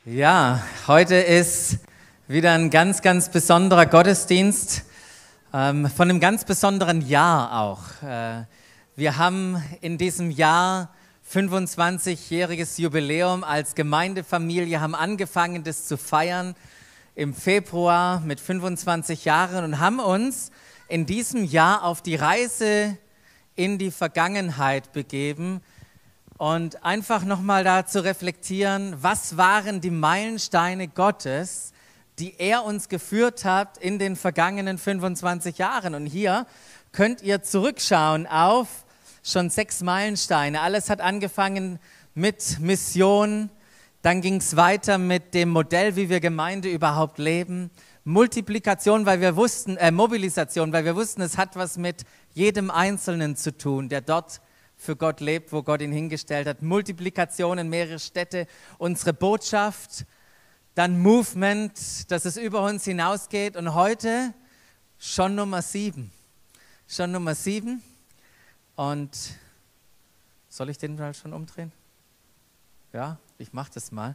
Ja, heute ist wieder ein ganz, ganz besonderer Gottesdienst, von einem ganz besonderen Jahr auch. Wir haben in diesem Jahr 25-jähriges Jubiläum als Gemeindefamilie, haben angefangen, das zu feiern im Februar mit 25 Jahren und haben uns in diesem Jahr auf die Reise in die Vergangenheit begeben, und einfach nochmal da zu reflektieren, was waren die Meilensteine Gottes, die er uns geführt hat in den vergangenen 25 Jahren. Und hier könnt ihr zurückschauen auf schon 6 Meilensteine. Alles hat angefangen mit Mission, dann ging es weiter mit dem Modell, wie wir Gemeinde überhaupt leben, Multiplikation, Mobilisation, weil wir wussten, es hat was mit jedem Einzelnen zu tun, der dort für Gott lebt, wo Gott ihn hingestellt hat. Multiplikation in mehrere Städte, unsere Botschaft, dann Movement, dass es über uns hinausgeht und heute schon Nummer 7. Schon Nummer 7 und soll ich den mal schon umdrehen? Ja, ich mache das mal.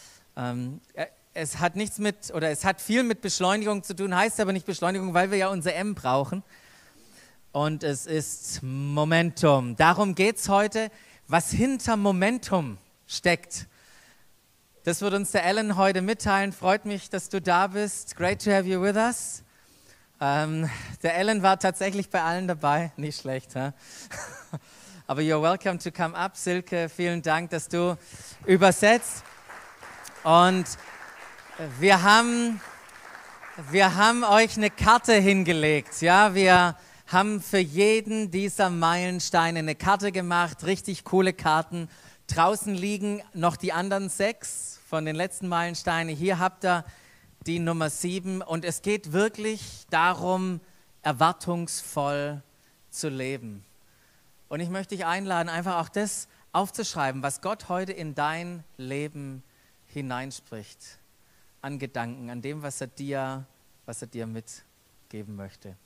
Es hat viel mit Beschleunigung zu tun, heißt aber nicht Beschleunigung, weil wir ja unser M brauchen. Und es ist Momentum. Darum geht es heute, was hinter Momentum steckt. Das wird uns der Alan heute mitteilen. Freut mich, dass du da bist. Great to have you with us. Der Alan war tatsächlich bei allen dabei. Nicht schlecht, ha? Aber you're welcome to come up. Silke, vielen Dank, dass du übersetzt. Und wir haben euch eine Karte hingelegt. Ja, wir haben für jeden dieser Meilensteine eine Karte gemacht, richtig coole Karten. Draußen liegen noch die anderen 6 von den letzten Meilensteinen. Hier habt ihr die Nummer 7 und es geht wirklich darum, erwartungsvoll zu leben. Und ich möchte dich einladen, einfach auch das aufzuschreiben, was Gott heute in dein Leben hineinspricht, an Gedanken, an dem, was er dir mitgeben möchte.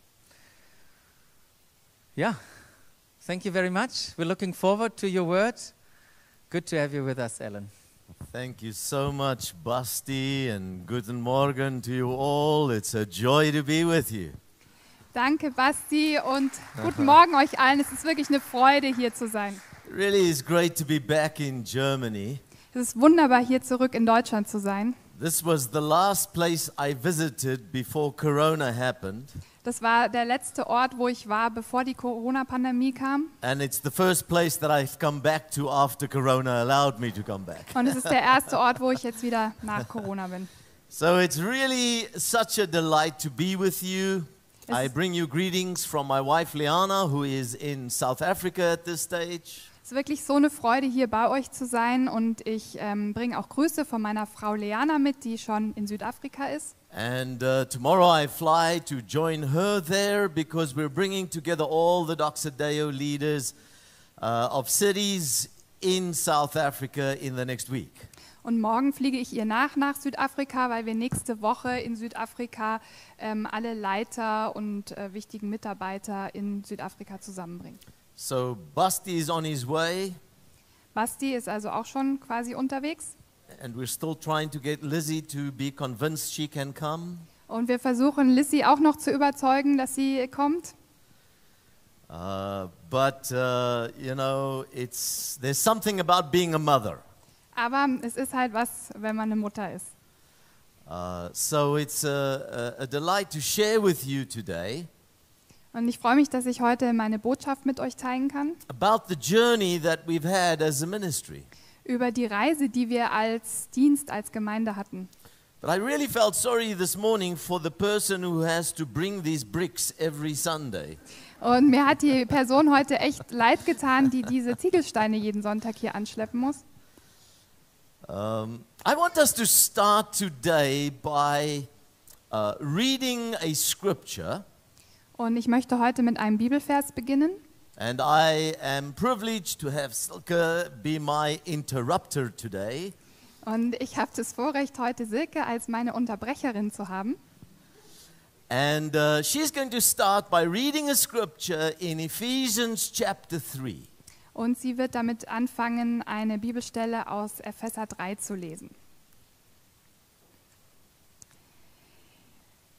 Yeah, thank you very much. We're looking forward to your word. Good to have you with us, Alan. Thank you so much, Basti, and guten Morgen to you all. It's a joy to be with you. Danke, Basti, und guten Morgen euch allen. Es ist wirklich eine Freude, hier zu sein. It really is great to be back in Germany. Es ist wunderbar, hier zurück in Deutschland zu sein. This was the last place I visited before Corona happened. Das war der letzte Ort, wo ich war, bevor die Corona-Pandemie kam. And it's the first place that I've come back to after Corona allowed me to come back. Und es ist der erste Ort, wo ich jetzt wieder nach Corona bin. So it's really such a delight to be with you. I bring you greetings from my wife Liana, who is in South Africa at this stage. Es ist wirklich so eine Freude, hier bei euch zu sein, und ich bringe auch Grüße von meiner Frau Leana mit, die schon in Südafrika ist. And tomorrow I fly to join her there because we're bringing together all the Doxadeo leaders of cities in South Africa in the next week. Und morgen fliege ich ihr nach Südafrika, weil wir nächste Woche in Südafrika alle Leiter und wichtigen Mitarbeiter in Südafrika zusammenbringen. So Basti is on his way. Basti ist also auch schon quasi unterwegs. And we're still trying to get Lizzie to be convinced she can come. Und wir versuchen, Lizzie auch noch zu überzeugen, dass sie kommt. But you know, there's something about being a mother. Aber es ist halt was, wenn man eine Mutter ist. So it's a delight to share with you today. Und ich freue mich, dass ich heute meine Botschaft mit euch teilen kann. About the journey that we've had as a ministry. Über die Reise, die wir als Dienst, als Gemeinde hatten. But I really felt sorry this morning for the person who has to bring these bricks every Sunday. Und mir hat die Person heute echt leid getan, die diese Ziegelsteine jeden Sonntag hier anschleppen muss. I want us to start today by reading a scripture. Und ich möchte heute mit einem Bibelvers beginnen. And I am privileged to have Silke be my interrupter today. Und ich habe das Vorrecht, heute Silke als meine Unterbrecherin zu haben. And she's going to start by reading a scripture in Ephesians chapter 3. Und sie wird damit anfangen, eine Bibelstelle aus Epheser 3 zu lesen.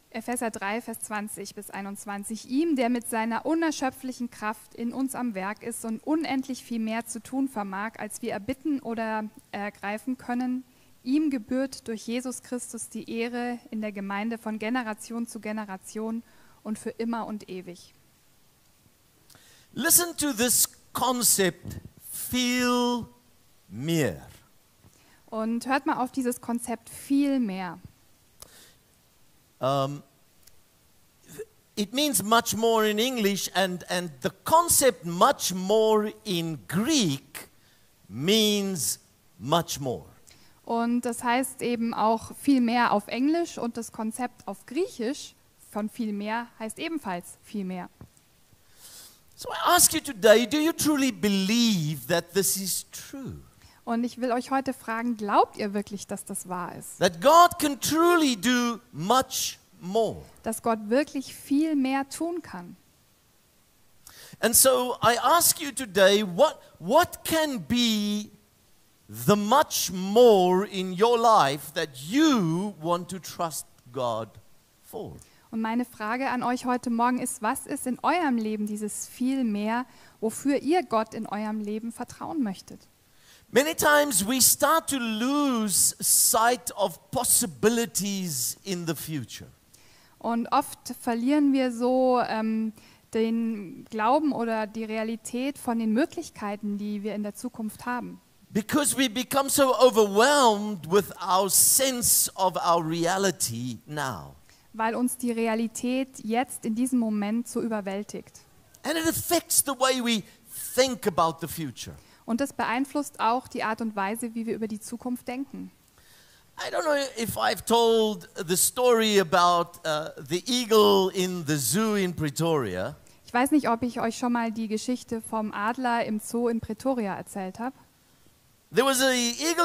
Epheser 3, Vers 20 bis 21. Ihm, der mit seiner unerschöpflichen Kraft in uns am Werk ist und unendlich viel mehr zu tun vermag, als wir erbitten oder ergreifen können, ihm gebührt durch Jesus Christus die Ehre in der Gemeinde von Generation zu Generation und für immer und ewig. Listen to this concept, viel mehr. Und hört mal auf dieses Konzept viel mehr. It means much more in English, and the concept much more in Greek means much more. Und das heißt eben auch viel mehr auf Englisch und das Konzept auf Griechisch von viel mehr heißt ebenfalls viel mehr. So I ask you today, do you truly believe that this is true? Und ich will euch heute fragen, glaubt ihr wirklich, dass das wahr ist? That God can truly do much more? Dass Gott wirklich viel mehr tun kann? And so I ask you today, what can be the much more in your life that you want to trust God for? Und meine Frage an euch heute Morgen ist, was ist in eurem Leben dieses viel mehr, wofür ihr Gott in eurem Leben vertrauen möchtet? Many times we start to lose sight of possibilities in the future. Und oft verlieren wir so den Glauben oder die Realität von den Möglichkeiten, die wir in der Zukunft haben. Because we become so overwhelmed with our sense of our reality now. Weil uns die Realität jetzt in diesem Moment so überwältigt. And it affects the way we think about the future. Und das beeinflusst auch die Art und Weise, wie wir über die Zukunft denken. I don't know if I've told the story about the eagle in the zoo in Pretoria. Ich weiß nicht, ob ich euch schon mal die Geschichte vom Adler im Zoo in Pretoria erzählt habe. There was an eagle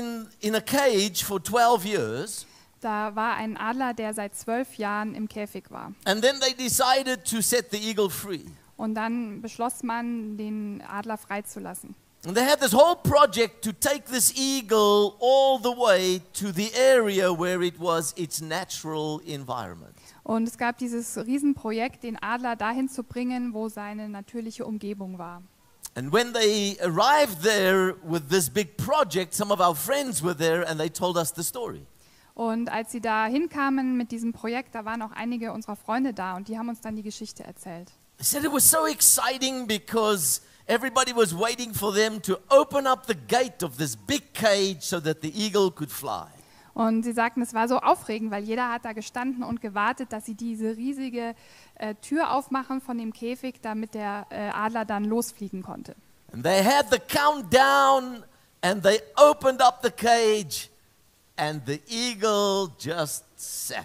in a cage for 12 years. Da war ein Adler, der seit 12 Jahren im Käfig war. And then they decided to set the eagle free. Und dann beschloss man, den Adler freizulassen. And they had this whole project to take this eagle all the way to the area where it was its natural environment. Und es gab dieses Riesenprojekt, den Adler dahin zu bringen, wo seine natürliche Umgebung war. And when they arrived there with this big project, some of our friends were there and they told us the story. Und als sie da hinkamen mit diesem Projekt, da waren auch einige unserer Freunde da und die haben uns dann die Geschichte erzählt. They said it was so exciting because everybody was waiting for them to open up the gate of this big cage so that the eagle could fly. Und sie sagten, es war so aufregend, weil jeder hat da gestanden und gewartet, dass sie diese riesige Tür aufmachen von dem Käfig, damit der Adler dann losfliegen konnte. And they had the countdown and they opened up the cage and the eagle just sat.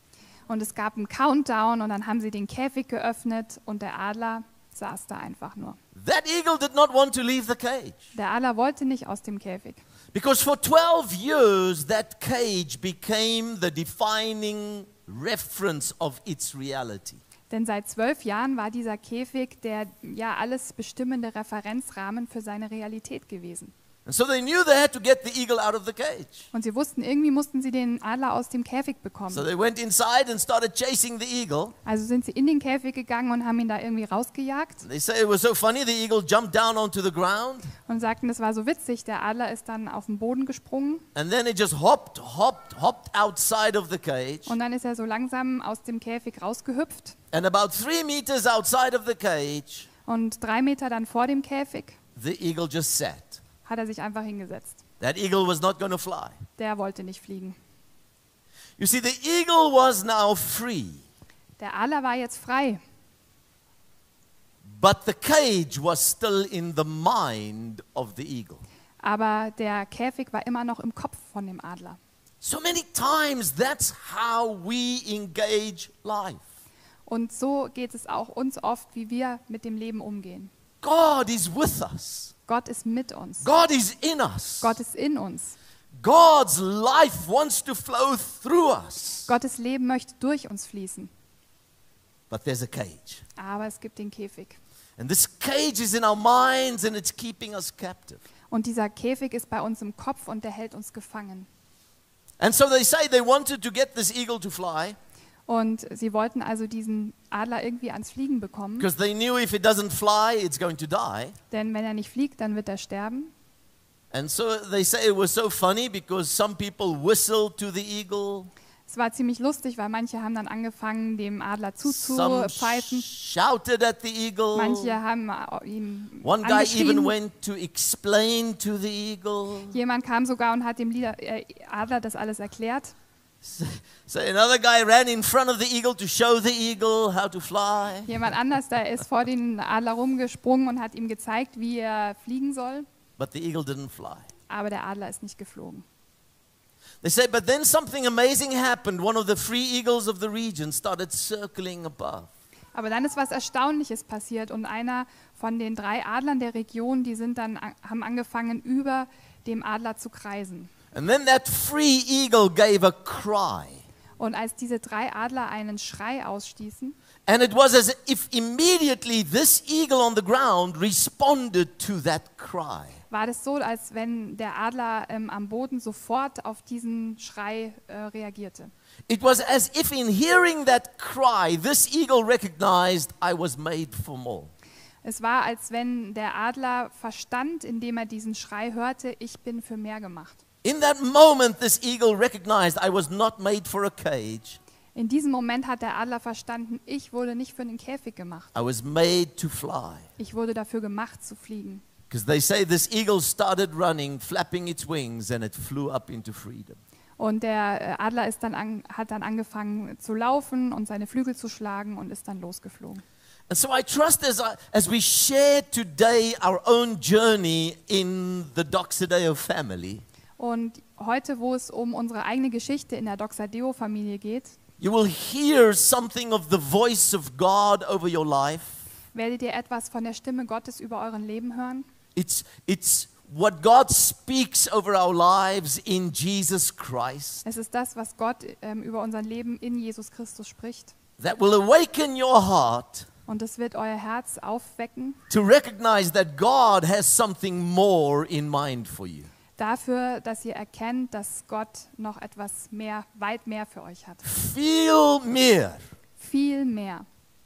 Und es gab einen Countdown und dann haben sie den Käfig geöffnet und der Adler saß da einfach nur. That eagle did not want to leave the cage. Der Adler wollte nicht aus dem Käfig. Because for 12 years that cage became the defining reference of its reality. Denn seit 12 Jahren war dieser Käfig der ja alles bestimmende Referenzrahmen für seine Realität gewesen. And so they knew they had to get the eagle out of the cage. Und sie wussten, irgendwie mussten sie den Adler aus dem Käfig So bekommen. they went inside and started chasing the eagle. Also sind sie in den Käfig gegangen und haben ihn da irgendwie rausgejagt They say it was so funny, the eagle jumped down onto the ground und sagten, es war so witzig, der Adler ist dann auf den Boden gesprungen and then it just hopped outside of the cage. und dann ist er so langsam aus dem Käfig rausgehüpft And about 3 meters outside of the cage, und 3 Meter dann vor dem Käfig the eagle just sat. hat er sich einfach hingesetzt. That eagle was not going to fly. Der wollte nicht fliegen. You see, the eagle was now free, Der Adler war jetzt frei, but the cage was still in the mind of the eagle. aber der Käfig war immer noch im Kopf von dem Adler. So many times that's how we engage life. Und so geht es auch uns oft, wie wir mit dem Leben umgehen. God is with us. Gott ist mit uns. God is in us. Gott ist in uns. God's life wants to flow through us. Gottes Leben möchte durch uns fließen. But there's a cage. Aber es gibt den Käfig. And this cage is in our minds and it's keeping us captive. Und dieser Käfig ist bei uns im Kopf und der hält uns gefangen. And so they say they wanted to get this eagle to fly. Und sie wollten also diesen Adler irgendwie ans Fliegen bekommen, because they knew if it doesn't fly, it's going to die. denn wenn er nicht fliegt, dann wird er sterben. And so they say it was so funny because some people whistled to the eagle. Es war ziemlich lustig, weil manche haben dann angefangen, dem Adler Some zuzupfeifen. shouted at the eagle. Manche haben ihm One guy even angeschrien. went to explain to the eagle. Jemand kam sogar und hat dem Adler das alles erklärt. So another guy ran in front of the eagle to show the eagle how to fly. Jemand anders, der ist vor den Adler rumgesprungen und hat ihm gezeigt, wie er fliegen soll. But the eagle didn't fly. Aber der Adler ist nicht geflogen. They say, but then something amazing happened. One of the free eagles of the region started circling above. Aber dann ist was Erstaunliches passiert und einer von den 3 Adlern der Region, haben angefangen, über dem Adler zu kreisen. And then that free eagle gave a cry. Und als diese 3 Adler einen Schrei ausstießen, And it was as if immediately this eagle on the ground responded to that cry. war das so, als wenn der Adler am Boden sofort auf diesen Schrei reagierte. It was as if in hearing that cry, this eagle recognized I was made for more. Es war, als wenn der Adler verstand, indem er diesen Schrei hörte, ich bin für mehr gemacht. In that moment, this eagle recognized I was not made for a cage. In diesem Moment hat der Adler verstanden, ich wurde nicht für einen Käfig gemacht. I was made to fly. Ich wurde dafür gemacht zu fliegen. Because they say this eagle started running, flapping its wings, and it flew up into freedom. Und der Adler hat dann angefangen zu laufen und seine Flügel zu schlagen und ist dann losgeflogen. And so I trust as we share today our own journey in the Doxadeo family, Und heute, wo es um unsere eigene Geschichte in der Doxadeo-Familie geht, you will hear something of the voice of God over your life. werdet ihr etwas von der Stimme Gottes über euren Leben hören. It's what God speaks over our lives in Jesus Christ Es ist das, was Gott über unser Leben in Jesus Christus spricht. that will awaken your heart Und es wird euer Herz aufwecken to recognize that God has something more in mind for you. dafür, dass ihr erkennt, dass Gott noch etwas mehr, weit mehr für euch hat. Viel mehr. Viel mehr.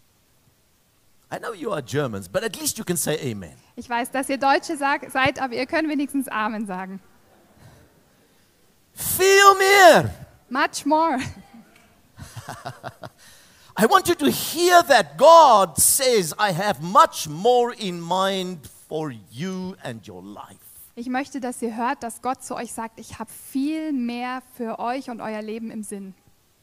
I know you are Germans, but at least you can say amen. Ich weiß, dass ihr Deutsche seid, aber ihr könnt wenigstens Amen sagen. Viel mehr. Much more. I want you to hear that God says, I have much more in mind for you and your life. Ich möchte, dass ihr hört, dass Gott zu euch sagt, ich habe viel mehr für euch und euer Leben im Sinn.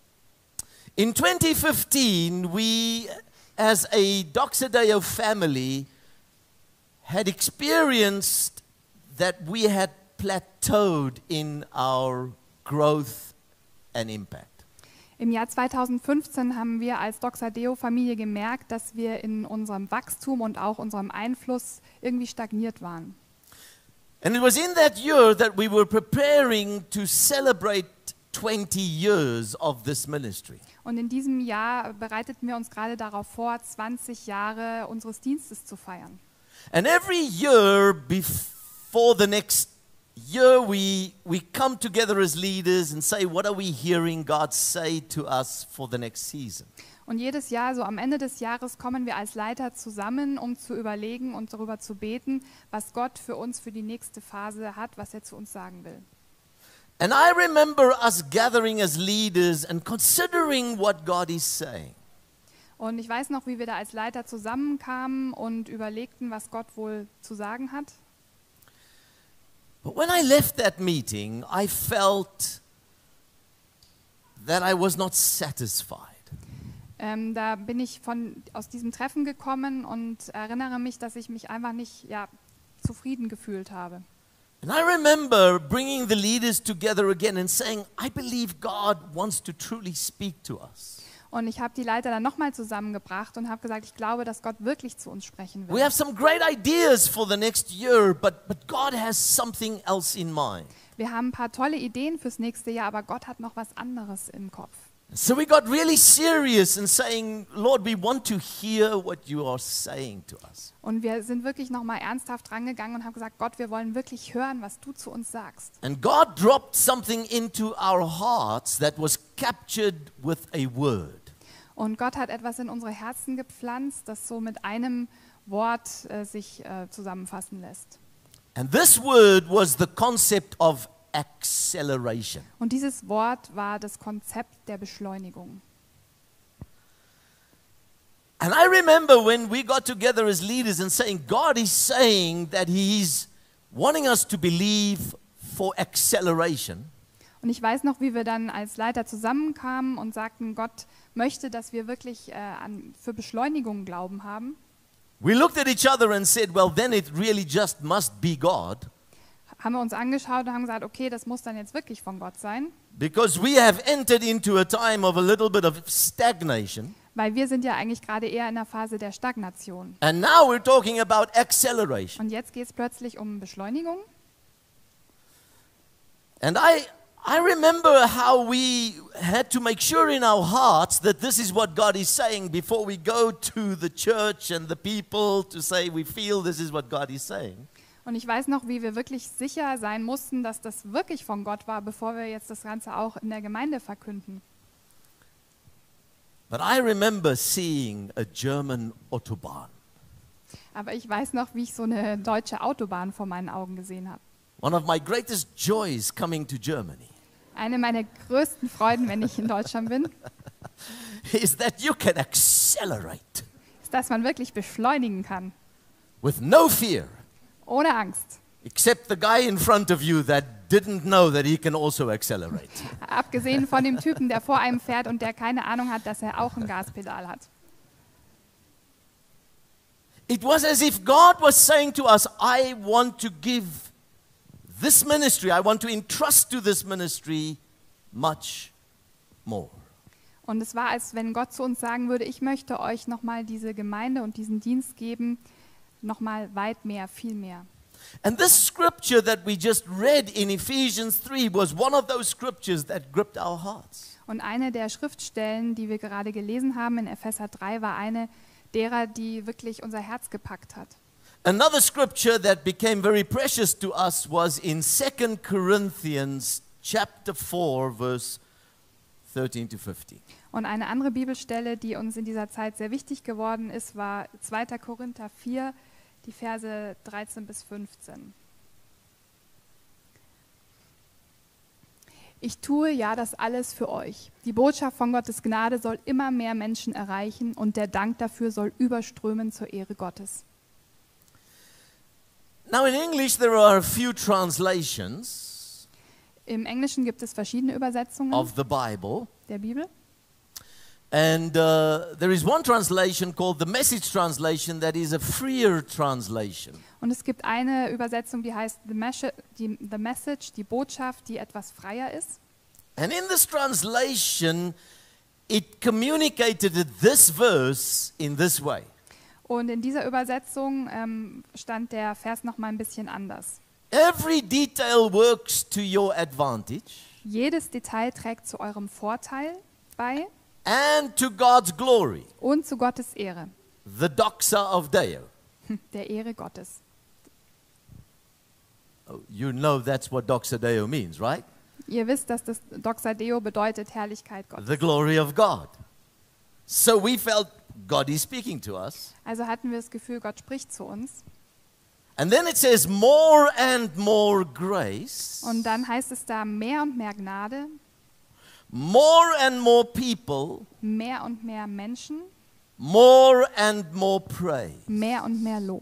In 2015, we, as a Doxadeo family, had experienced that we had plateaued in our growth and impact. Im Jahr 2015 haben wir als Doxadeo-Familie gemerkt, dass wir in unserem Wachstum und auch unserem Einfluss irgendwie stagniert waren. And it was in that year that we were preparing to celebrate 20 years of this ministry. Und in diesem Jahr bereiteten wir uns gerade darauf vor, 20 Jahre unseres Dienstes zu feiern. And every year before the next year, we come together as leaders and say, what are we hearing God say to us for the next season? Und jedes Jahr, so am Ende des Jahres, kommen wir als Leiter zusammen, um zu überlegen und darüber zu beten, was Gott für uns für die nächste Phase hat, was er zu uns sagen will. And I remember us gathering as leaders and considering what God is saying. Und ich weiß noch, wie wir da als Leiter zusammenkamen und überlegten, was Gott wohl zu sagen hat. But when I left that meeting, I felt that I was not satisfied. Da bin ich aus diesem Treffen gekommen und erinnere mich, dass ich mich einfach nicht zufrieden gefühlt habe. And I remember bringing the leaders together again and saying, I believe God wants to truly speak to us. Und ich habe die Leiter dann nochmal zusammengebracht und habe gesagt, ich glaube, dass Gott wirklich zu uns sprechen We will. have some great ideas for the next year, but God has something else in mind. Wir haben ein paar tolle Ideen fürs nächste Jahr, aber Gott hat noch was anderes im Kopf. So we got really serious in saying, Lord, we want to hear what you are saying to us. Und wir sind wirklich nochmal ernsthaft rangegangen und haben gesagt, Gott, wir wollen wirklich hören, was du zu uns sagst. And God dropped something into our hearts that was captured with a word. Und Gott hat etwas in unsere Herzen gepflanzt, das so mit einem Wort sich zusammenfassen lässt. And this word was the concept of acceleration. Und dieses Wort war das Konzept der Beschleunigung. And I remember when we got together as leaders and saying, God is saying that He's wanting us to believe for acceleration. Und ich weiß noch, wie wir dann als Leiter zusammenkamen und sagten, Gott möchte, dass wir wirklich für Beschleunigung Glauben haben. We looked at each other and said, well, then it really just must be God. Haben wir uns angeschaut und haben gesagt, okay, das muss dann jetzt wirklich von Gott sein. Because we have entered into a time of a little bit of stagnation. Weil wir sind ja eigentlich gerade eher in der Phase der Stagnation. And now we're talking about acceleration. Und jetzt geht es plötzlich um Beschleunigung. And I remember how we had to make sure in our hearts that this is what God is saying before we go to the church and the people to say we feel this is what God is saying. Und ich weiß noch, wie wir wirklich sicher sein mussten, dass das wirklich von Gott war, bevor wir jetzt das Ganze auch in der Gemeinde verkünden. But I remember seeing a German Autobahn. Aber ich weiß noch, wie ich so eine deutsche Autobahn vor meinen Augen gesehen habe. One of my greatest joys coming to Germany Eine meiner größten Freuden, wenn ich in Deutschland bin, is that you can accelerate ist, dass man wirklich beschleunigen kann, with no fear, ohne Angst. except the guy in front of you that didn't know that he can also accelerate. Abgesehen von dem Typen, der vor einem fährt und der keine Ahnung hat, dass er auch ein Gaspedal hat. It was as if God was saying to us, I want to give this ministry, I want to entrust to this ministry much more. Und es war, als wenn Gott zu uns sagen würde, ich möchte euch nochmal diese Gemeinde und diesen Dienst geben, nochmal weit mehr, viel mehr. And this scripture that we just read in Ephesians 3 was one of those scriptures that gripped our hearts. Und eine der Schriftstellen, die wir gerade gelesen haben in Epheser 3, war eine derer, die wirklich unser Herz gepackt hat. Another scripture that became very precious to us was in 2 Corinthians chapter 4 verse 13 to 15. Und eine andere Bibelstelle, die uns in dieser Zeit sehr wichtig geworden ist, war 2. Korinther 4, die Verse 13 bis 15. Ich tue ja das alles für euch. Die Botschaft von Gottes Gnade soll immer mehr Menschen erreichen und der Dank dafür soll überströmen zur Ehre Gottes. Now in English there are a few translations Im Englischen gibt es verschiedene Übersetzungen of the Bible. der Bibel. And there is one translation called the Message Translation that is a freer translation. Und es gibt eine Übersetzung, die heißt The Message, die Botschaft, die etwas freier ist. And in this translation, it communicated this verse in this way. Und in dieser Übersetzung stand der Vers noch mal ein bisschen anders. Every detail works to your advantage Jedes Detail trägt zu eurem Vorteil bei and to God's glory, und zu Gottes Ehre, the doxa of Deo. der Ehre Gottes. Oh, you know that's what doxa Deo means, right? Ihr wisst, dass das Doxa Deo bedeutet Herrlichkeit Gottes. The glory of God. So we felt God is speaking to us. Also hatten wir das Gefühl, Gott spricht zu uns. And then it says more and more grace, Und dann heißt es da mehr und mehr Gnade, more and more people, mehr und mehr Menschen, more and more praise. mehr und mehr Lob.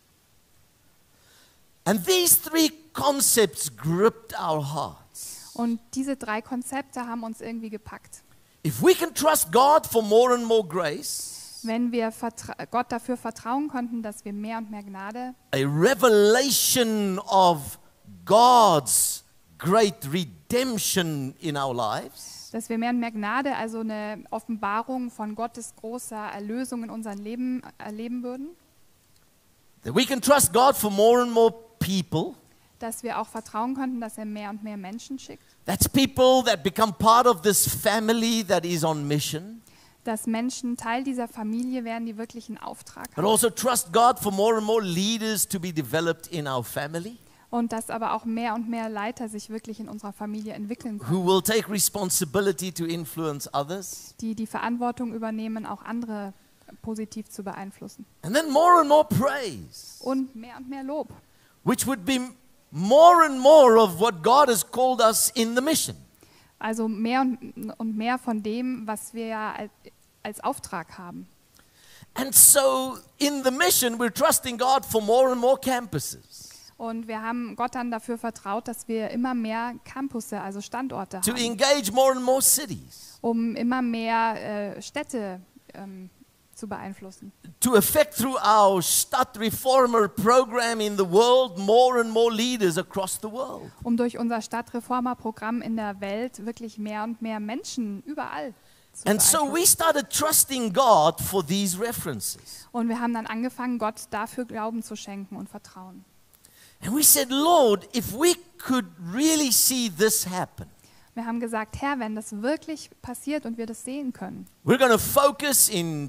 And these three concepts gripped our hearts. Und diese drei Konzepte haben uns irgendwie gepackt. If we can trust God for more and more grace, Wenn wir Gott dafür vertrauen konnten, dass wir mehr und mehr Gnade, a revelation of God's great redemption in our lives, dass wir mehr und mehr Gnade, also eine Offenbarung von Gottes großer Erlösung in unserem Leben erleben würden, that we can trust God for more and more people. dass wir auch vertrauen konnten, dass er mehr und mehr Menschen schickt, That's people that become part of this family that is on mission. dass Menschen Teil dieser Familie werden, die wirklich einen Auftrag But haben. also trust God for more and more leaders to be developed in our family. Und dass aber auch mehr und mehr Leiter sich wirklich in unserer Familie entwickeln können, who will take responsibility to influence others. die die Verantwortung übernehmen, auch andere positiv zu beeinflussen. And then more and more praise, Und mehr Lob, which would be more and more of what God has called us in the mission. also mehr und mehr von dem, was wir ja als Auftrag haben. And so in the mission, we're trusting God for more and more campuses, Und wir haben Gott dann dafür vertraut, dass wir immer mehr Campusse, also Standorte to haben, engage more and more cities, um immer mehr Städte zu beeinflussen. to affect through our Stadtreformer program in the world more and more leaders across the world. Um durch unser Stadtreformer-Programm in der Welt wirklich mehr und mehr Menschen überall zu And so we beeinflussen. started trusting God for these references. Und wir haben dann angefangen, Gott dafür Glauben zu schenken und Vertrauen. And we said, Lord, if we could really see this happen, Wir haben gesagt, Herr, wenn das wirklich passiert und wir das sehen können, we're going to focus in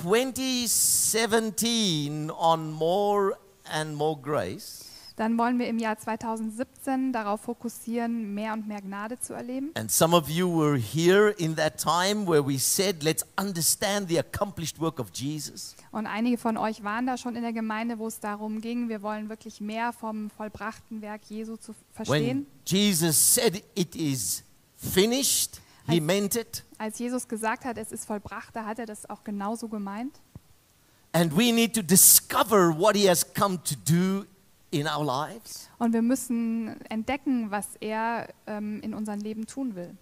2017 on more and more grace. dann wollen wir im Jahr 2017 darauf fokussieren, mehr und mehr Gnade zu erleben. And some of you were here in that time where we said, let's understand the accomplished work of Jesus. Und einige von euch waren da schon in der Gemeinde, wo es darum ging, wir wollen wirklich mehr vom vollbrachten Werk Jesu zu verstehen. When Jesus said it is finished, he meant it. Als Jesus gesagt hat, es ist vollbracht, da hat er das auch genauso gemeint. And we need to discover what he has come to do in our lives. Und wir müssen entdecken, was er in unserem Leben tun will.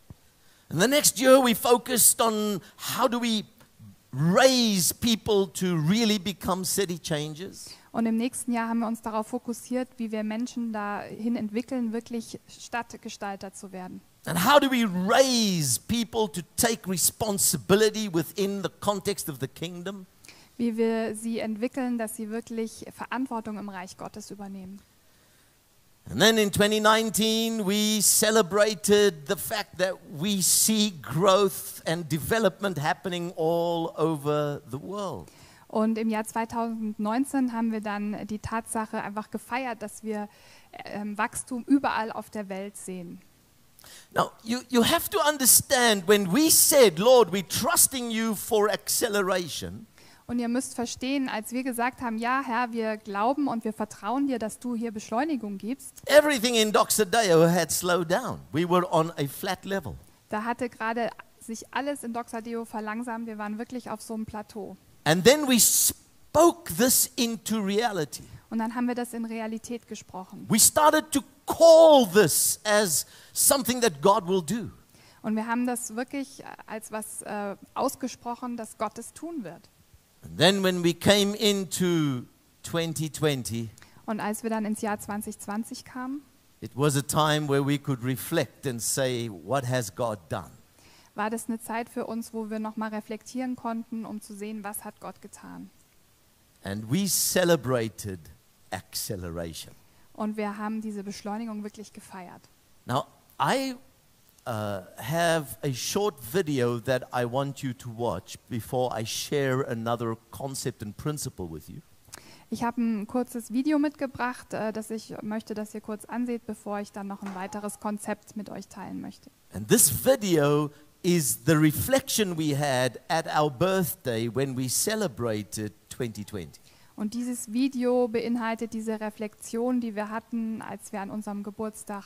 And the next year we focused on how do we raise people to really become city changers. Und im nächsten Jahr haben wir uns darauf fokussiert, wie wir Menschen dahin entwickeln, wirklich Stadtgestalter zu werden. And how do we raise people to take responsibility within the context of the kingdom? Wie wir sie entwickeln, dass sie wirklich Verantwortung im Reich Gottes übernehmen. And then in 2019 we celebrated the fact that we see growth and development happening all over the world. Und im Jahr 2019 haben wir dann die Tatsache einfach gefeiert, dass wir Wachstum überall auf der Welt sehen. Now, you have to understand, when we said, Lord, we're trusting you for acceleration, Und ihr müsst verstehen, als wir gesagt haben, ja Herr, wir glauben und wir vertrauen dir, dass du hier Beschleunigung gibst, everything in Doxodeo had slowed down. We were on a flat level. da hatte gerade sich alles in Doxodeo verlangsamt, wir waren wirklich auf so einem Plateau. And then we spoke this into reality. Und dann haben wir das in Realität gesprochen. We started to call this as something that God will do. Und wir haben das wirklich als was ausgesprochen, dass Gott es tun wird. And then when we came into 2020, Und als wir dann ins Jahr 2020 kamen, it was a time where we could reflect and say, what has God done? war das eine Zeit für uns, wo wir nochmal reflektieren konnten, um zu sehen, was hat Gott getan. And we celebrated acceleration. Und wir haben diese Beschleunigung wirklich gefeiert. Now, I have a short video that I want you to watch before I share another concept and principle with you. Ich habe ein kurzes Video mitgebracht, das ich möchte, dass ihr kurz anseht, bevor ich dann noch ein weiteres Konzept mit euch teilen möchte. And this video is the reflection we had at our birthday when we celebrated 2020. Und dieses Video beinhaltet diese Reflexion, die wir hatten, als wir an unserem Geburtstag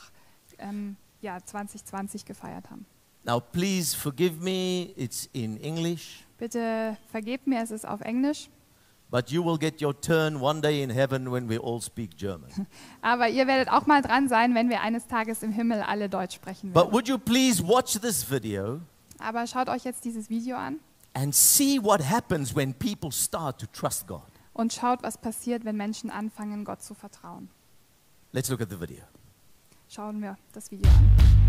2020 gefeiert haben. Now, please forgive me, it's in English, Bitte vergebt mir, es ist auf Englisch, but you will get your turn one day in heaven when we all speak German. aber ihr werdet auch mal dran sein, wenn wir eines Tages im Himmel alle Deutsch sprechen But werden. would you please watch this video Aber schaut euch jetzt dieses Video an and see what happens when people start to trust God. und schaut, was passiert, wenn Menschen anfangen, Gott zu vertrauen. Let's look at the video. Schauen wir das Video an.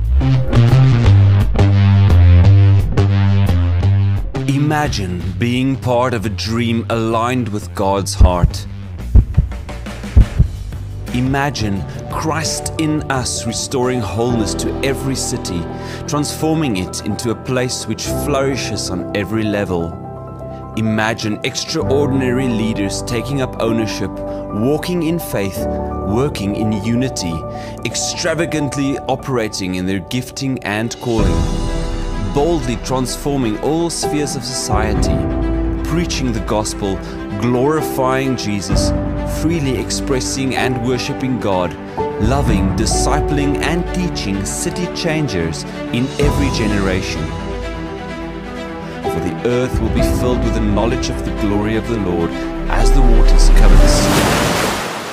Imagine being part of a dream aligned with God's heart. Imagine Christ in us restoring wholeness to every city, transforming it into a place which flourishes on every level. Imagine extraordinary leaders taking up ownership, walking in faith, working in unity, extravagantly operating in their gifting and calling, boldly transforming all spheres of society, preaching the gospel, glorifying Jesus, freely expressing and worshiping God, loving, discipling and teaching city changers in every generation. For the earth will be filled with the knowledge of the glory of the Lord as the waters cover the sea.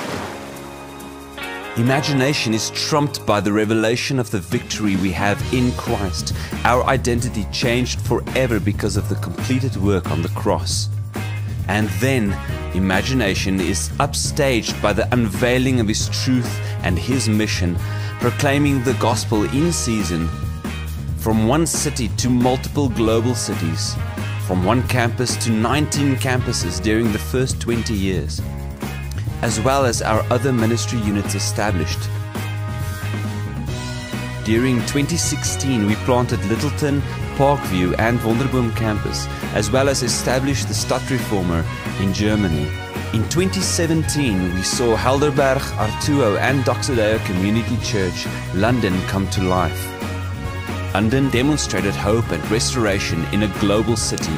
Imagination is trumped by the revelation of the victory we have in Christ, our identity changed forever because of the completed work on the cross. And then, imagination is upstaged by the unveiling of His truth and His mission, proclaiming the gospel in season, from one city to multiple global cities, from one campus to 19 campuses during the first 20 years, as well as our other ministry units established. During 2016, we planted Littleton, Parkview and Wonderboom campus, as well as established the Stadtreformer in Germany. In 2017, we saw Helderberg, Artuo and Doxa Deo Community Church, London come to life. London demonstrated hope and restoration in a global city.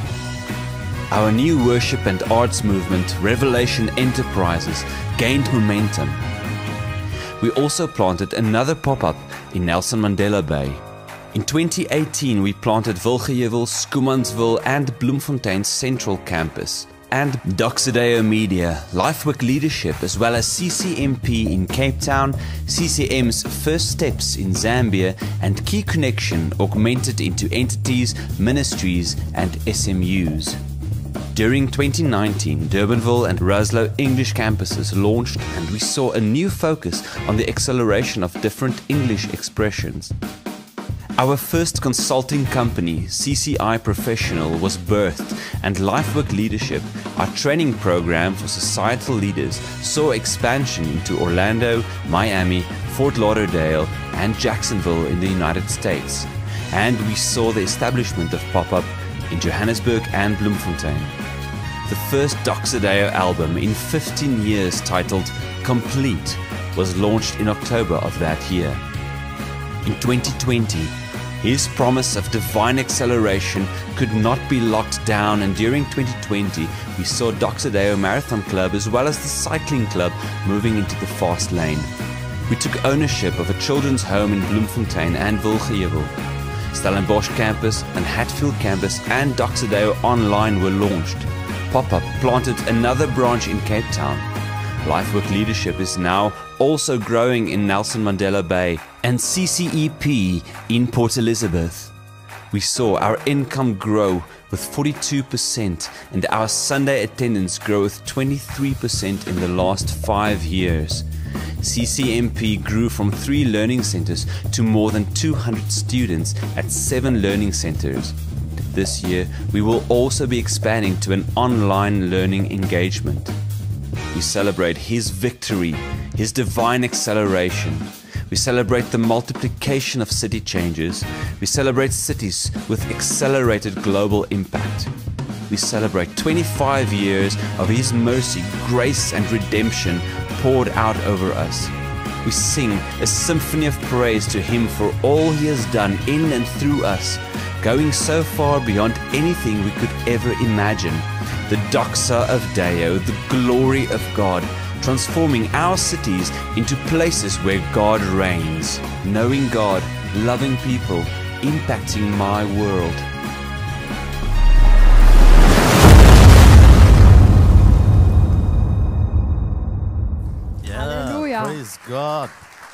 Our new worship and arts movement, Revelation Enterprises, gained momentum. We also planted another pop-up in Nelson Mandela Bay. In 2018, we planted Wilgejevel, Schoemansville and Bloemfontein's Central Campus. And Doxa Deo Media, Lifework Leadership, as well as CCMP in Cape Town, CCM's First Steps in Zambia, and Key Connection augmented into entities, ministries, and SMUs. During 2019, Durbanville and Raslouw English campuses launched, and we saw a new focus on the acceleration of different English expressions. Our first consulting company, CCI Professional, was birthed, and Lifework Leadership, our training program for societal leaders, saw expansion into Orlando, Miami, Fort Lauderdale, and Jacksonville in the United States. And we saw the establishment of Pop-Up in Johannesburg and Bloemfontein. The first Doxa Deo album in 15 years, titled Complete, was launched in October of that year. In 2020, His promise of divine acceleration could not be locked down, and during 2020 we saw Doxa Deo Marathon Club as well as the Cycling Club moving into the fast lane. We took ownership of a children's home in Bloemfontein and Wilgejevel. Stellenbosch campus and Hatfield campus and Doxa Deo Online were launched. Pop-Up planted another branch in Cape Town. Lifework Leadership is now also growing in Nelson Mandela Bay and CCEP in Port Elizabeth. We saw our income grow with 42% and our Sunday attendance grow with 23% in the last 5 years. CCMP grew from 3 learning centers to more than 200 students at 7 learning centers. This year, we will also be expanding to an online learning engagement. We celebrate His victory, His divine acceleration. We celebrate the multiplication of city changes. We celebrate cities with accelerated global impact. We celebrate 25 years of His mercy, grace and redemption poured out over us. We sing a symphony of praise to Him for all He has done in and through us, going so far beyond anything we could ever imagine. The Doxa of Deo, the glory of God, transforming our cities into places where God reigns. Knowing God, loving people, impacting my world. Yeah, Hallelujah. praise God.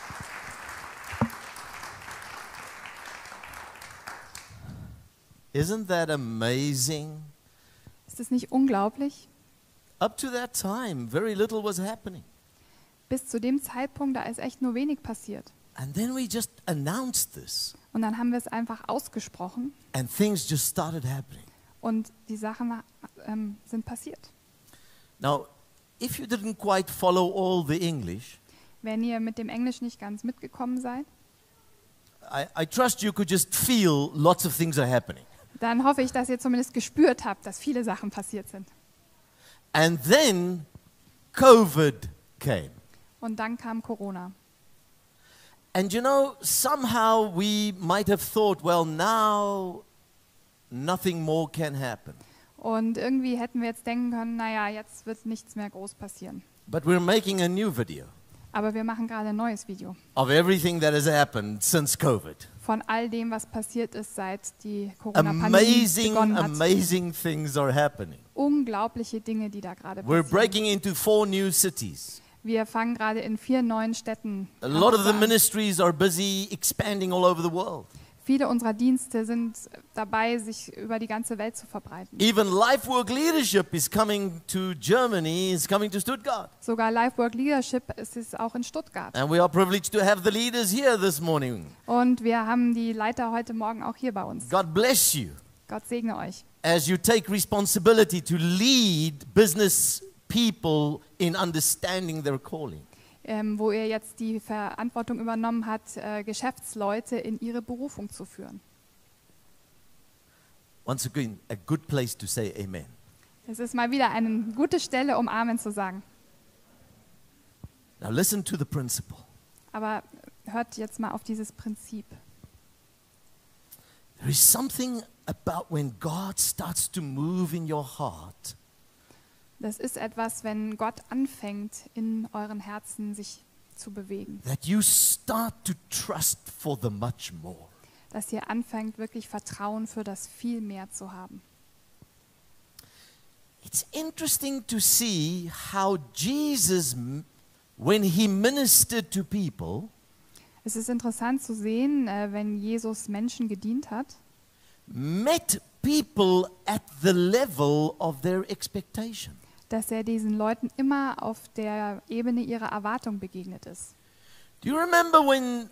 Isn't that amazing? Ist es nicht unglaublich? Up to that time, very little was happening. Bis zu dem Zeitpunkt, da ist echt nur wenig passiert. And then we just announced this, Und dann haben wir es einfach ausgesprochen and things just started happening. und die Sachen sind passiert. Now, if you didn't quite follow all the English, Wenn ihr mit dem Englisch nicht ganz mitgekommen seid, I trust you could just feel lots of things are happening. dann hoffe ich, dass ihr zumindest gespürt habt, dass viele Sachen passiert sind. And then COVID came. Und dann kam Corona. And you know, somehow we might have thought, well, now nothing more can happen. Und irgendwie hätten wir jetzt denken können, naja, jetzt wird nichts mehr groß passieren. But we're making a new video Aber wir machen gerade ein neues Video of everything that has happened since COVID. von all dem, was passiert ist, seit die Corona-Pandemie begonnen hat. Amazing things are happening. Unglaubliche Dinge, die da gerade We're passieren. breaking into 4 new cities. Wir fangen gerade in 4 neuen Städten A lot of the an. ministries are busy expanding all over the world. Viele unserer Dienste sind dabei, sich über die ganze Welt zu verbreiten. Even Life Work Leadership is coming to Germany, is coming to Stuttgart. Sogar Life Work Leadership ist es auch in Stuttgart. And we are privileged to have the leaders here this morning. Und wir haben die Leiter heute Morgen auch hier bei uns. God bless you Gott segne euch, as you take responsibility to lead business people in understanding their calling. wo ihr jetzt die Verantwortung übernommen habt, Geschäftsleute in ihre Berufung zu führen. Once again, a good place to say amen. Es ist mal wieder eine gute Stelle, um Amen zu sagen. Now listen to the principle. Aber hört jetzt mal auf dieses Prinzip. There is something about when God starts to move in your heart. Das ist etwas, wenn Gott anfängt, in euren Herzen sich zu bewegen. That you start to trust for the much more. Dass ihr anfängt, wirklich Vertrauen für das viel mehr zu haben. It's interesting to see how Jesus, when he ministered to people, Es ist interessant zu sehen, wenn Jesus Menschen gedient hat, met people at the level of their expectation. dass er diesen Leuten immer auf der Ebene ihrer Erwartung begegnet ist. Do you remember when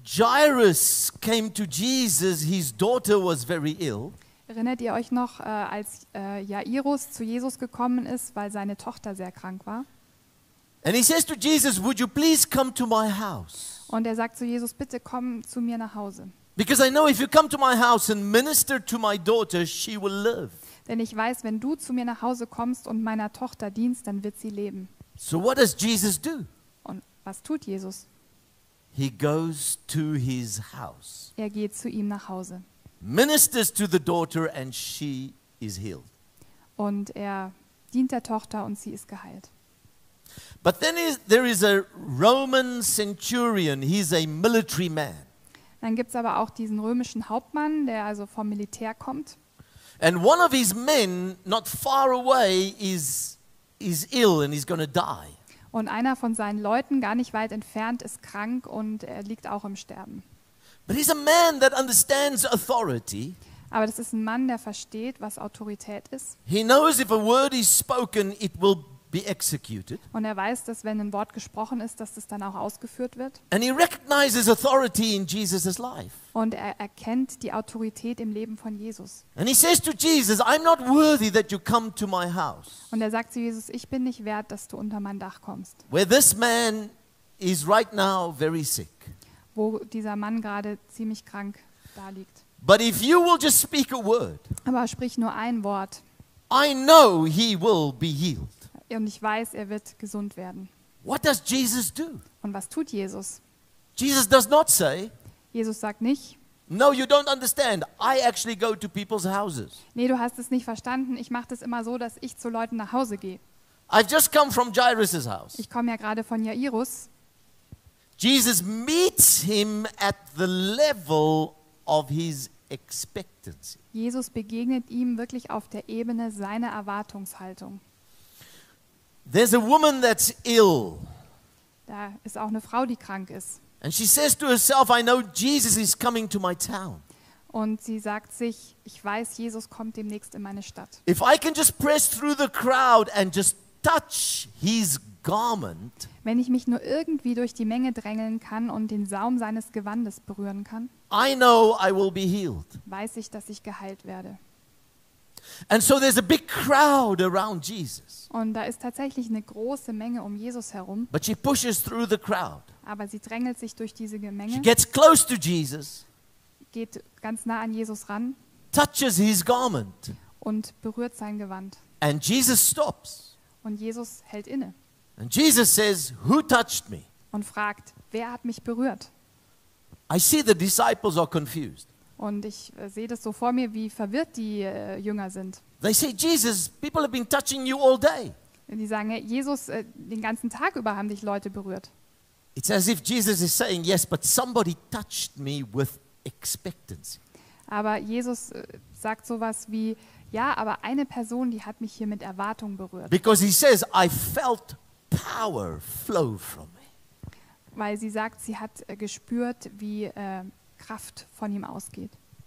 Jairus came to Jesus, his daughter was very ill? Erinnert ihr euch noch, als Jairus zu Jesus gekommen ist, weil seine Tochter sehr krank war? And he says to Jesus, would you please come to my house? Und er sagt zu Jesus, bitte komm zu mir nach Hause. Because I know if you come to my house and minister to my daughter, she will live. Denn ich weiß, wenn du zu mir nach Hause kommst und meiner Tochter dienst, dann wird sie leben. So what does Jesus do? Und was tut Jesus? He goes to his house, Er geht zu ihm nach Hause. ministers to the daughter, and she is healed. Und er dient der Tochter und sie ist geheilt. But then there is a Roman centurion. He's a military man. Dann gibt es aber auch diesen römischen Hauptmann, der also vom Militär kommt. And one of his men, not far away, is ill and he's going to die. Und einer von seinen Leuten, gar nicht weit entfernt, ist krank und er liegt auch im Sterben. But he's a man that understands authority. Aber das ist ein Mann, der versteht, was Autorität ist. He knows if a word is spoken, it will be executed. Und er weiß, dass wenn ein Wort gesprochen ist, dass das dann auch ausgeführt wird. And he recognizes authority in Jesus' life. Und er erkennt die Autorität im Leben von Jesus. And he says to Jesus, I'm not worthy that you come to my house. Und er sagt zu Jesus, ich bin nicht wert, dass du unter mein Dach kommst. Where this man is right now very sick. Wo dieser Mann gerade ziemlich krank da liegt. But if you will just speak a word, Aber sprich nur ein Wort I know he will be healed. und ich weiß, er wird gesund werden. What does Jesus do? Und was tut Jesus? Jesus does not say, Jesus sagt nicht, no, you don't understand. I actually go to people's houses. nee, du hast es nicht verstanden, ich mache das immer so, dass ich zu Leuten nach Hause gehe. I've just come from Jairus' house. Ich komme ja gerade von Jairus. Jesus meets him at the level of his expectancy. Jesus begegnet ihm wirklich auf der Ebene seiner Erwartungshaltung. There's a woman that's ill. Da ist auch eine Frau, die krank ist. And she says to herself, I know Jesus is coming to my town. Und sie sagt sich, ich weiß, Jesus kommt demnächst in meine Stadt. If I can just press through the crowd and just touch his garment, Wenn ich mich nur irgendwie durch die Menge drängeln kann und den Saum seines Gewandes berühren kann, I know I will be healed. weiß ich, dass ich geheilt werde. And so there's a big crowd around Jesus. Und da ist tatsächlich eine große Menge um Jesus herum, But she pushes through the crowd. aber sie drängelt sich durch diese She Menge, gets close to Jesus. geht ganz nah an Jesus ran touches his garment. und berührt sein Gewand. And Jesus stops. Und Jesus hält inne And Jesus says, "Who touched me?" und fragt, wer hat mich berührt? I see the disciples are confused. Und ich sehe das so vor mir, wie verwirrt die Jünger sind. They say, "Jesus, people have been touching you all day." Die sagen, hey, Jesus, den ganzen Tag über haben dich Leute berührt. It's as if Jesus is saying, "Yes, but somebody touched me with expectancy." Aber Jesus sagt sowas wie, ja, aber eine Person, die hat mich hier mit Erwartung berührt. Because he says, "I felt power flow from me." Weil sie sagt, sie hat gespürt, wie Kraft von ihm ausgeht.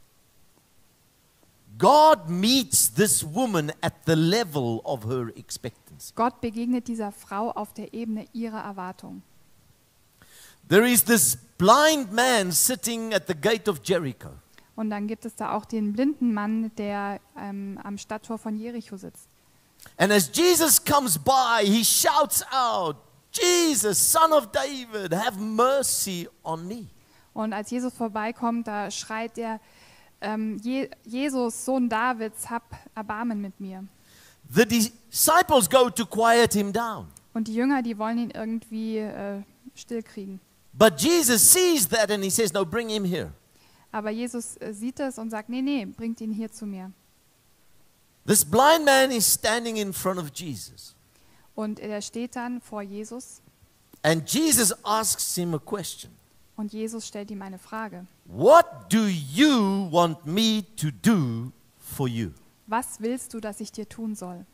God meets this woman at the level of her expectancy. Gott begegnet dieser Frau auf der Ebene ihrer Erwartung. There is this blind man sitting at the gate of Jericho. Und dann gibt es da auch den blinden Mann, der am Stadttor von Jericho sitzt. And as Jesus comes by, he shouts out, "Jesus, Son of David, have mercy on me." Und als Jesus vorbeikommt, da schreit er, Jesus, Sohn Davids, hab Erbarmen mit mir. The disciples go to quiet him down. Und die Jünger, die wollen ihn irgendwie stillkriegen. But Jesus sees that and he says, "No, bring him here." Aber Jesus sieht es und sagt, nee, bringt ihn hier zu mir. This blind man is standing in front of Jesus. Und er steht dann vor Jesus And Jesus asks him a question. und Jesus stellt ihm eine Frage. What do you want me to do for you? Was willst du, dass ich dir tun soll?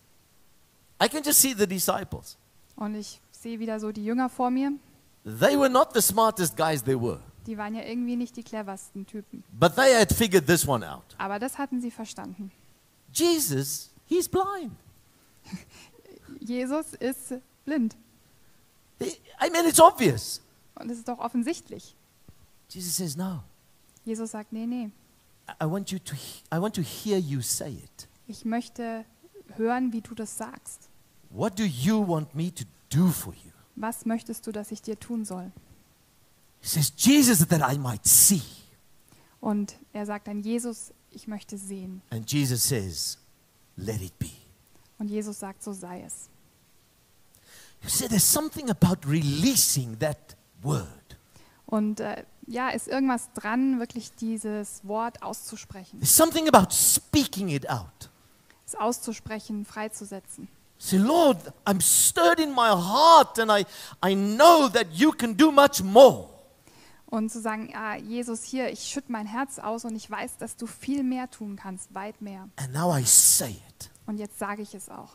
I can just see the disciples. Und ich sehe wieder so die Jünger vor mir. They were not the smartest guys they were, Die waren ja irgendwie nicht die cleversten Typen. but they had figured this one out. Aber das hatten sie verstanden. Jesus, he's blind. Jesus ist blind. I mean, it's obvious. Und es ist doch offensichtlich. Jesus says, "No, Jesus sagt, nee, I want to hear you say it. ich möchte hören, wie du das sagst. What do you want me to do for you?" Was möchtest du, dass ich dir tun soll? He says, "Jesus, that I might see." Und er sagt dann, Jesus, ich möchte sehen. And Jesus says, "Let it be." Und Jesus sagt, so sei es. You see, there's something about releasing that word. Und ja, ist irgendwas dran, wirklich dieses Wort auszusprechen. There's something about speaking it out. Es auszusprechen, freizusetzen. Say, "Lord, I'm stirred in my heart and I know that you can do much more." Und zu sagen, Jesus, hier, ich schütte mein Herz aus und ich weiß, dass du viel mehr tun kannst, weit mehr. And now I say it. Und jetzt sage ich es auch.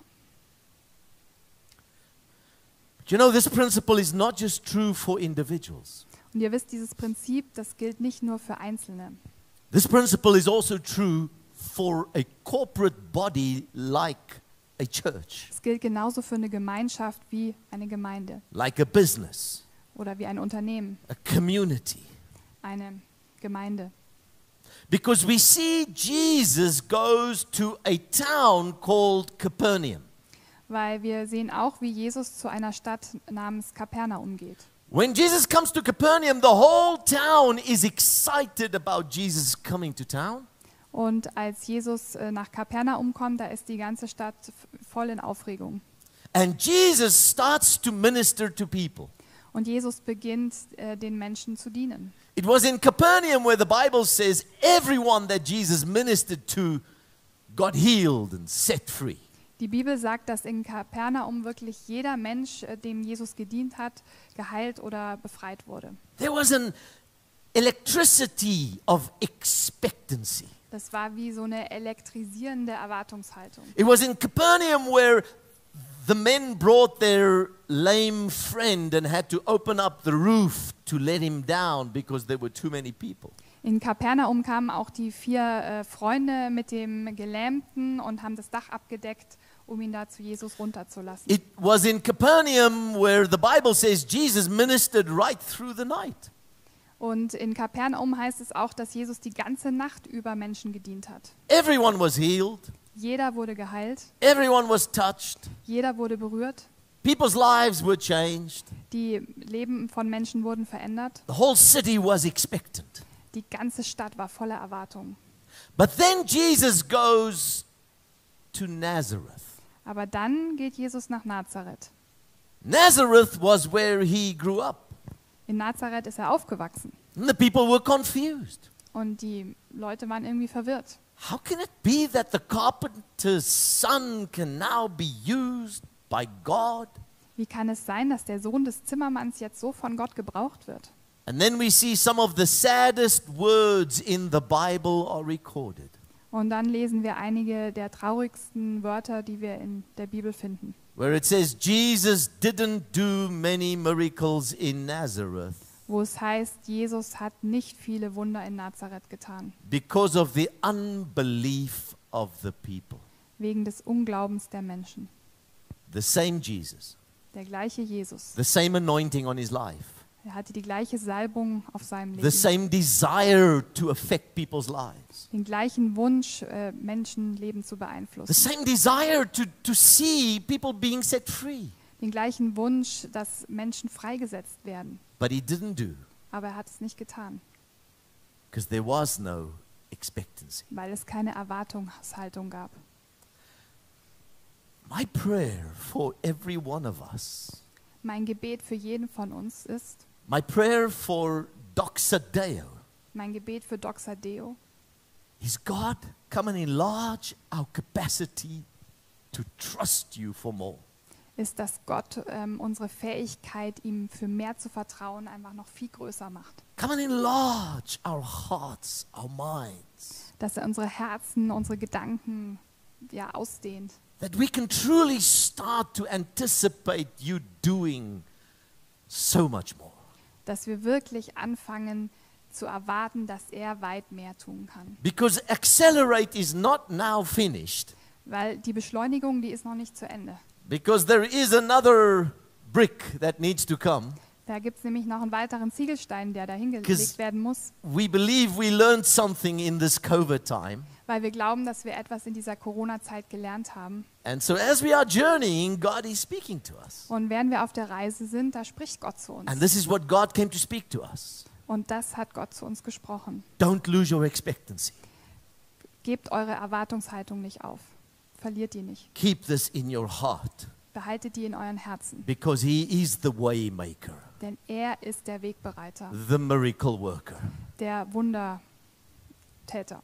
But you know, this principle is not just true for individuals. Und ihr wisst, dieses Prinzip, das gilt nicht nur für Einzelne. This principle is also true for a corporate body like a church, Es gilt genauso für eine Gemeinschaft wie eine Gemeinde like a business, oder wie ein Unternehmen, a community. eine Gemeinde. Because we see Jesus goes to a town called Capernaum. Weil wir sehen auch, wie Jesus zu einer Stadt namens Kapernaum geht. When Jesus comes to Capernaum, the whole town is excited about Jesus coming to town. Und als Jesus nach Kapernaum kommt, da ist die ganze Stadt voll in Aufregung. And Jesus starts to minister to people. Und Jesus beginnt, den Menschen zu dienen. It was in Capernaum where the Bible says everyone that Jesus ministered to got healed and set free. Die Bibel sagt, dass in Kapernaum wirklich jeder Mensch, dem Jesus gedient hat, geheilt oder befreit wurde. There was an electricity of expectancy. Das war wie so eine elektrisierende Erwartungshaltung. It was in Capernaum where the men brought their lame friend and had to open up the roof to let him down because there were too many people. In Kapernaum kamen auch die 4 Freunde mit dem Gelähmten und haben das Dach abgedeckt, um ihn da zu Jesus runterzulassen. It was in Capernaum where the Bible says Jesus ministered right through the night. Und in Kapernaum heißt es auch, dass Jesus die ganze Nacht über Menschen gedient hat. Everyone was healed. Jeder wurde geheilt, Everyone was touched. jeder wurde berührt, People's lives were changed. die Leben von Menschen wurden verändert. The whole city was expectant. Die ganze Stadt war voller Erwartung. But then Jesus goes to Nazareth. Aber dann geht Jesus nach Nazareth. Nazareth was where he grew up. In Nazareth ist er aufgewachsen. And the people were confused. Und die Leute waren irgendwie verwirrt. How can it be that the carpenter's son can now be used by God? Wie kann es sein, dass der Sohn des Zimmermanns jetzt so von Gott gebraucht wird? And then we see some of the saddest words in the Bible are recorded. Und dann lesen wir einige der traurigsten Wörter, die wir in der Bibel finden. Where it says Jesus didn't do many miracles in Nazareth Wo es heißt, Jesus hat nicht viele Wunder in Nazareth getan, because of the unbelief of the people. wegen des Unglaubens der Menschen. The same Jesus, Der gleiche Jesus. the same anointing on his life, Er hatte die gleiche Salbung auf seinem the Leben. same desire to affect people's lives, Den gleichen Wunsch, Menschenleben zu the beeinflussen. same desire to see people being set free. Den gleichen Wunsch, dass Menschen freigesetzt werden. But he didn't do Aber er hat es nicht getan, because there was no expectancy. weil es keine Erwartungshaltung gab. My prayer for every one of us, Mein Gebet für jeden von uns ist, my prayer for Doxa Deo, mein Gebet für Doxa Deo, is God, come and enlarge our capacity to trust you for more. ist, dass Gott unsere Fähigkeit, ihm für mehr zu vertrauen, einfach noch viel größer macht. Come and enlarge our hearts, our minds, Dass er unsere Herzen, unsere Gedanken ausdehnt. that we can truly start to anticipate you doing so much more. Dass wir wirklich anfangen zu erwarten, dass er weit mehr tun kann. Because Accelerate is not now finished, Weil die Beschleunigung, die ist noch nicht zu Ende. because there is another brick that needs to come. Da gibt es nämlich noch einen weiteren Ziegelstein, der da hingelegt 'Cause- werden muss, We believe we learned something in this COVID time. weil wir glauben, dass wir etwas in dieser Corona-Zeit gelernt haben. And so as we are journeying, God is speaking to us. Und während wir auf der Reise sind, da spricht Gott zu uns. And this is what God came to speak to us. Und das hat Gott zu uns gesprochen. Don't lose your expectancy. Gebt eure Erwartungshaltung nicht auf. Verliert die nicht. Keep this in your heart, Behaltet die in euren Herzen. because He is the way maker, Denn er ist der Wegbereiter, the miracle worker. der Wundertäter.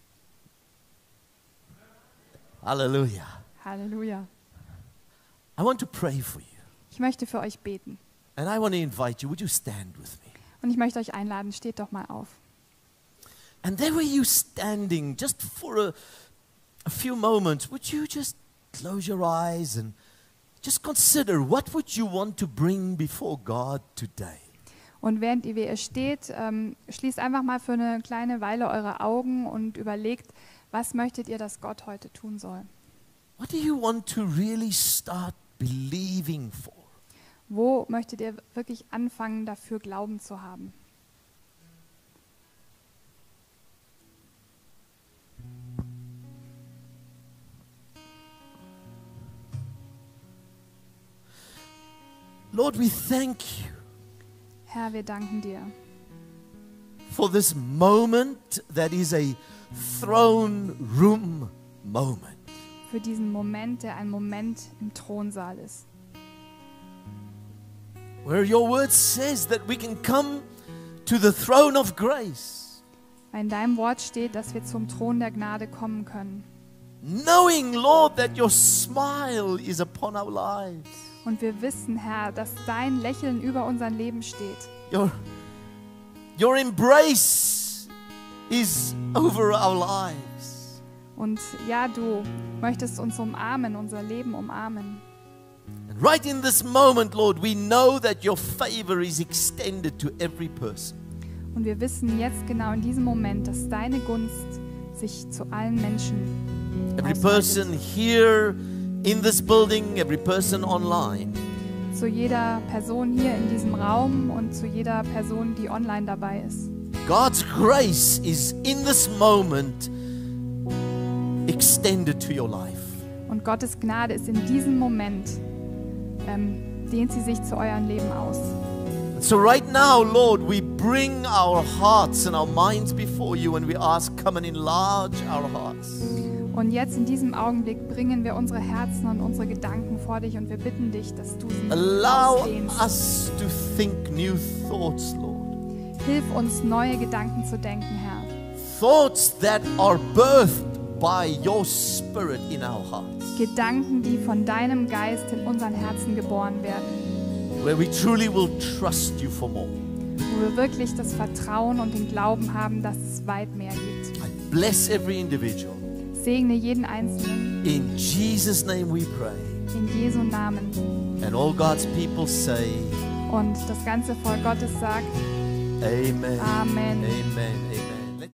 Hallelujah. Halleluja. I want to pray for you. Ich möchte für euch beten. And I want to invite you. Would you stand with me? Und ich möchte euch einladen, steht doch mal auf. And there were you standing just for a few moments. Would you just close your eyes and just consider what would you want to bring before God today? Und während ihr steht, schließt einfach mal für eine kleine Weile eure Augen und überlegt, was möchtet ihr, dass Gott heute tun soll? What do you want to really start believing for? Wo möchtet ihr wirklich anfangen, dafür Glauben zu haben? Lord, we thank you Herr, wir danken dir for this moment that is a throne room moment. für diesen Moment, der ein Moment im Thronsaal ist. Where your word says that we can come to the throne of grace, Weil in deinem Wort steht, dass wir zum Thron der Gnade kommen können. knowing, Lord, that your smile is upon our lives. Und wir wissen, Herr, dass dein Lächeln über unser Leben steht. Your embrace is over our lives. Und ja, du möchtest uns umarmen, unser Leben umarmen. And right in this moment, Lord, we know that your favor is extended to every person. Und wir wissen jetzt genau in diesem Moment, dass deine Gunst sich zu allen Menschen Every ausweitet. person here in this building, every person online. Zu jeder Person hier in diesem Raum und zu jeder Person, die online dabei ist. God's grace is in this moment extended to your life. Und Gottes Gnade ist in diesem Moment, dehnt sie sich zu eurem Leben aus. So right now, Lord, we bring our hearts and our minds before you and we ask, come and enlarge our hearts. Und jetzt in diesem Augenblick bringen wir unsere Herzen und unsere Gedanken vor dich und wir bitten dich, dass du sie Allow ausdehnst. us to think new thoughts, Lord. Hilf uns, neue Gedanken zu denken, Herr. Thoughts that are birthed by your Spirit in our hearts. Gedanken, die von deinem Geist in unseren Herzen geboren werden. Where we truly will trust you for more. Wo wir wirklich das Vertrauen und den Glauben haben, dass es weit mehr gibt. I bless every individual. Segne jeden Einzelnen. In Jesus' name we pray. In Jesu Namen. And all God's people say, Und das ganze Volk Gottes sagt, Amen. Amen. Amen. Amen.